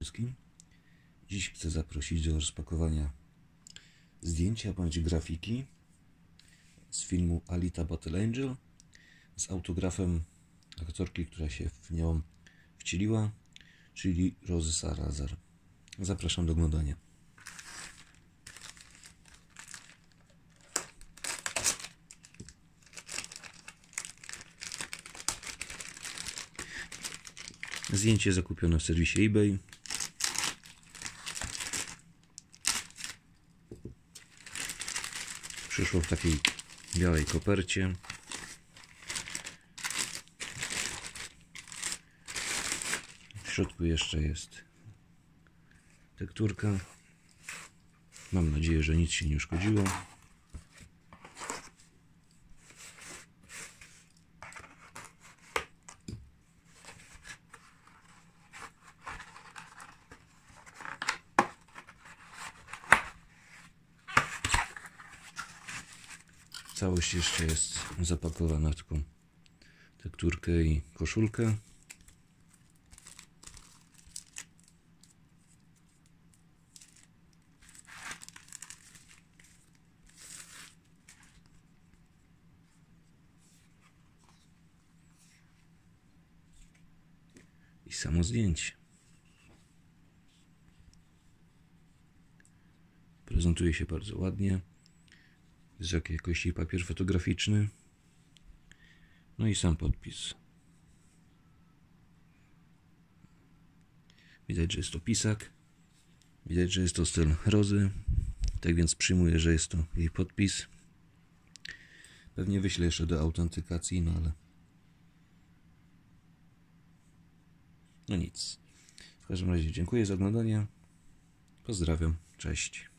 Polski. Dziś chcę zaprosić do rozpakowania zdjęcia bądź grafiki z filmu Alita Battle Angel z autografem aktorki, która się w nią wcieliła, czyli Rosy Salazar. Zapraszam do oglądania. Zdjęcie zakupione w serwisie eBay. Przyszło w takiej białej kopercie. W środku jeszcze jest tekturka. Mam nadzieję, że nic się nie uszkodziło. Całość jeszcze jest zapakowana w taką tekturkę i koszulkę. I samo zdjęcie. Prezentuje się bardzo ładnie. Wysokiej jakości papier fotograficzny. No i sam podpis. Widać, że jest to pisak. Widać, że jest to styl Rozy. Tak więc przyjmuję, że jest to jej podpis. Pewnie wyślę jeszcze do autentykacji, no ale... No nic. W każdym razie dziękuję za oglądanie. Pozdrawiam. Cześć.